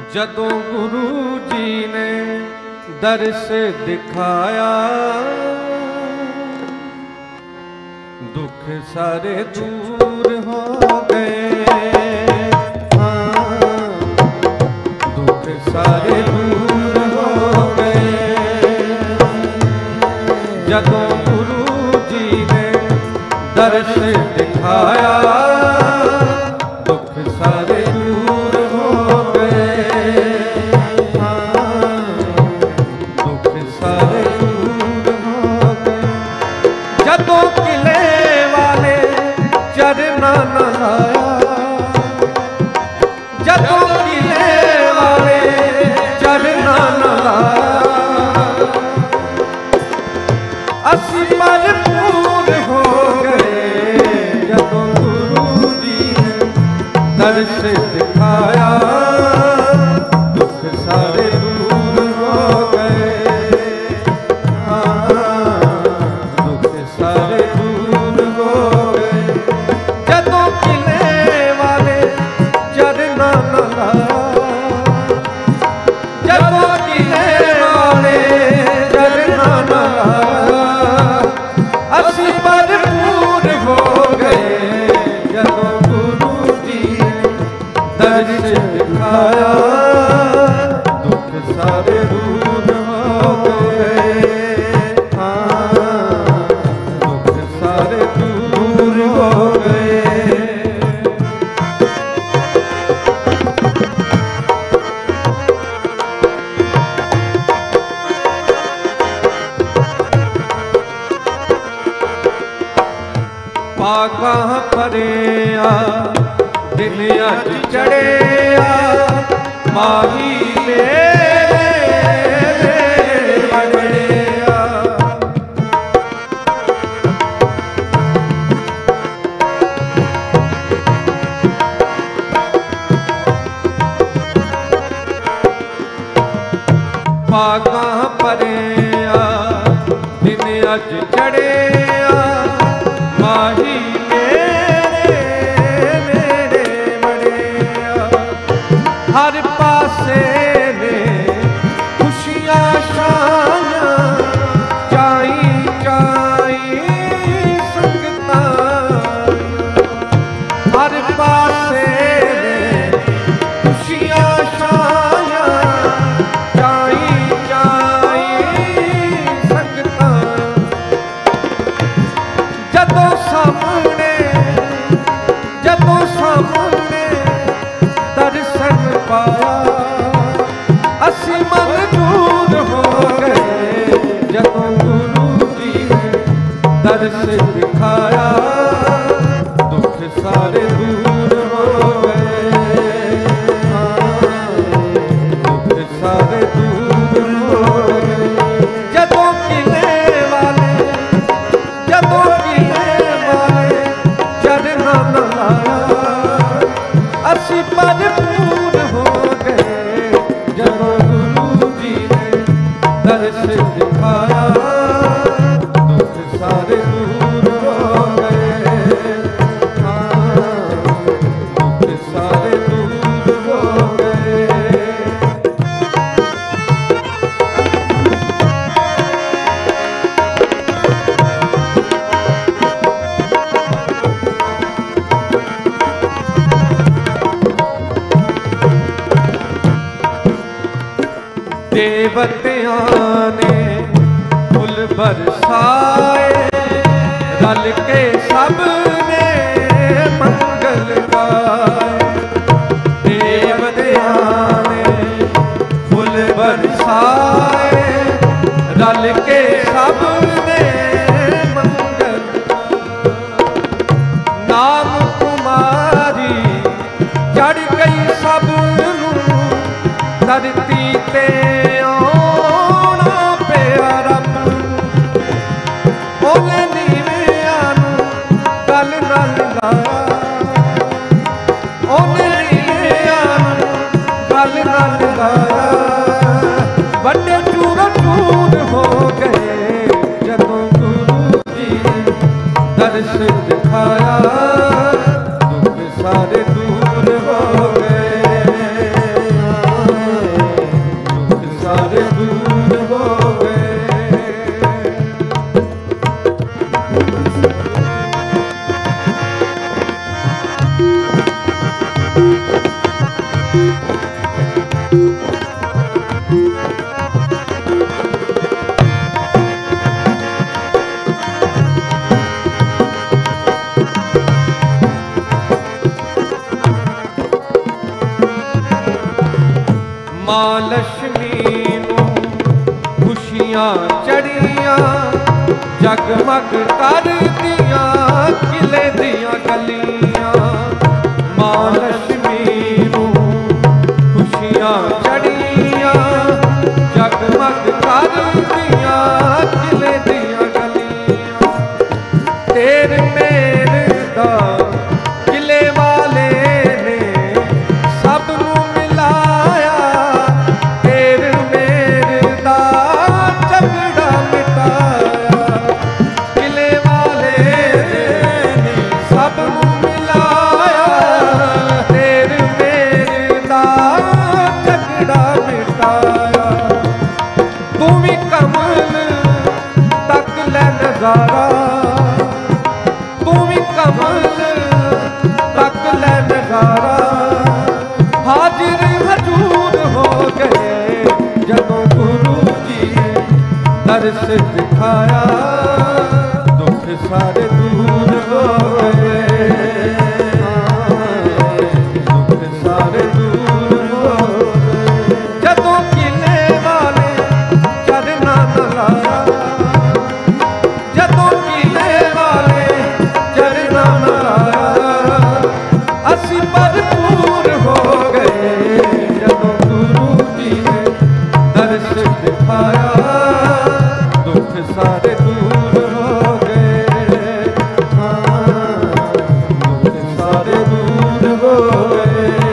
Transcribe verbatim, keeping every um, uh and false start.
जदों गुरु जी ने दर्श दिखाया, दुख सारे दूर हो गए। हाँ, दुख सारे दूर हो गए। जदों गुरु जी ने दर्श दिखाया, दुख सारे दूर हो गए। हाँ, दुख सारे दूर हो गए। जदों किले वाले चरना न लाया, जदों किले वाले चरना न लाया, असी भरपूर हो गए। जदों गुरु जी ने दर्श दिखाया, दुख सारे दूर हो गए। हाँ, दुख सारे दूर हो गए। जदों किले वाले चरना न लाया, जदों किले वाले चरना न लाया, असी भरपूर हो गए। जदों गुरु जी ने दर्श दिखाया, दुख सारे दूर हो गए। हाँ, दुख सारे दूर हो गए। पागां भरिया दिन अज चढ़िया, माही मेरे बड़िया। पागां भरिया दिन अज चढ़िया, माही हर पासे ने खुशियां शायां, चाई चाई संगतां। हर पासे ने खुशियां शायां, चाई चाई संगतां। जदों सामने जदों सामने दर्शन पाया, असी मंजूर हो गए। जदों गुरु जी ने दर्श दिखाया, दुख सारे दूर हो गए। हाँ, दुख सारे दूर हो गए। जदों किले वाले जदों किले वाले चरना न लाया, असी भरपूर हो गए। जदों गुरु जी ने दर्श दिखाया, दुख सारे दूर हो गए। हाँ, दुख सारे दूर हो गए। देवतियां ने फूल बरसाए, रल के सब ने मंगल गाए। देवतियां ने फूल बरसाए, रल के सब ने मंगल। नाम कुमारी चढ़ गई सब नूं, धरती ते आना पिया रब। ओले नीवियां नूं गल नाल लाया, ओले नीवियां नूं गल नाल लाया। वड्डे चूर चूर हो गए। जदों गुरु जी ने दर्श दिखाया, दुख सारे दूर हो गए। मां लक्ष्मी नूं खुशियां चढ़ियां जगमग करदियां किले दियां गलियां। मां लक्ष्मी नूं खुशियां चढ़ियां जगमग करदियां किले दियां गलियां। तेरे मेरे दा किले वाले ने सब नूं मिलाया, तेरे मेरे दा झगड़ा मिटाया। किले वाले ने सब नूं मिलाया, तेरे मेरे दा झगड़ा मिटाया। तू भी कमल तक ले नजारा, तू भी कमल तक ले नजारा। हाजिर हजूर हो गए जदों गुरु जी ने दर्श दिखाया, दुख सारे दूर हो गए, दुख सारे दूर हो गए। जदों किले वाले चरना न लाया, जदों किले वाले चरना न लाया, असी भरपूर हो गए जदों गुरु जी ने दर्श दिखाया, दुख सारे दूर हो गए, हाँ दुख सारे दूर हो गए।